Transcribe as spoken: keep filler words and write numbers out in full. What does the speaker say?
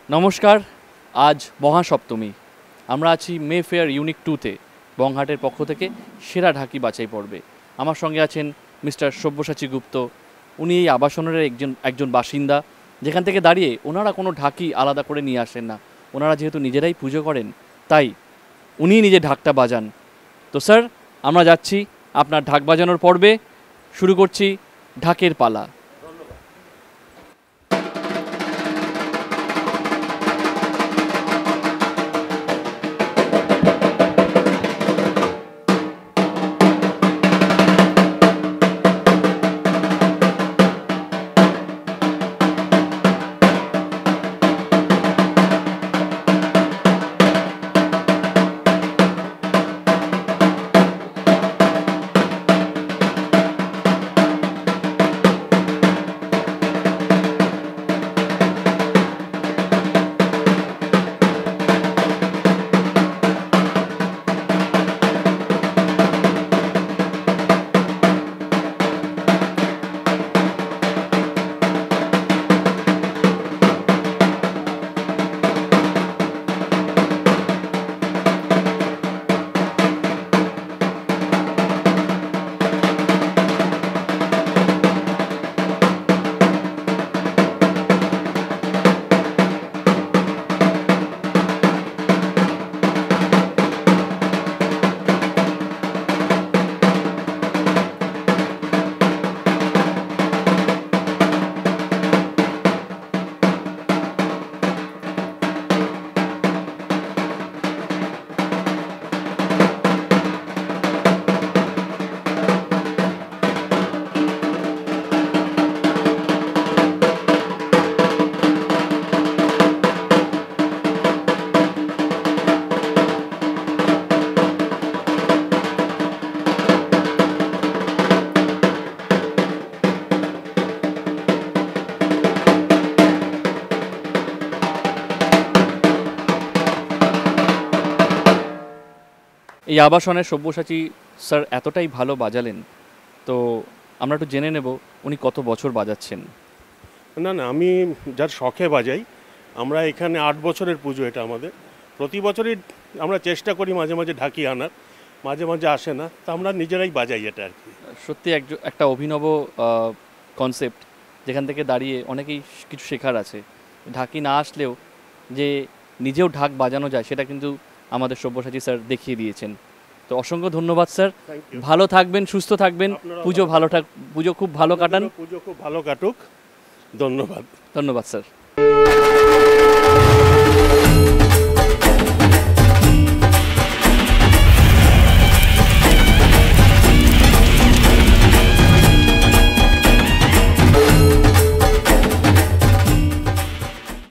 নমস্কার, আজ মহাসপ্তমী। আমরা আছি মেফেয়ার ইউনিক টুতে বং হাটের পক্ষ থেকে সেরা ঢাকি বাছাই পর্বে। আমার সঙ্গে আছেন মিস্টার সব্যসাচী গুপ্ত। উনি এই আবাসনের একজন একজন বাসিন্দা, যেখান থেকে দাঁড়িয়ে ওনারা কোনো ঢাকি আলাদা করে নিয়ে আসেন না। ওনারা যেহেতু নিজেরাই পুজো করেন, তাই উনি নিজে ঢাকটা বাজান। তো স্যার, আমরা যাচ্ছি আপনার ঢাক বাজানোর পর্বে। শুরু করছি ঢাকের পালা। এই আবাসনের সব্যসাচী স্যার এতটাই ভালো বাজালেন, তো আমরা একটু জেনে নেব উনি কত বছর বাজাচ্ছেন। না না আমি যার শখে বাজাই। আমরা এখানে আট বছরের পুজো এটা আমাদের। প্রতি বছরই আমরা চেষ্টা করি মাঝে মাঝে ঢাকি আনার, মাঝে মাঝে আসে না, তা আমরা নিজেরাই বাজাই এটা আর কি। সত্যি একটা অভিনব কনসেপ্ট, যেখান থেকে দাঁড়িয়ে অনেকেই কিছু শেখার আছে। ঢাকি না আসলেও যে নিজেও ঢাক বাজানো যায়, সেটা কিন্তু আমাদের সব্যসাচী স্যার দেখিয়ে দিয়েছেন। তো অসংখ্য ধন্যবাদ স্যার, ভালো থাকবেন, সুস্থ থাকবেন, পুজো ভালো থাক পুজো খুব ভালো কাটান। পুজো খুব ভালো কাটুক। ধন্যবাদ। ধন্যবাদ স্যার।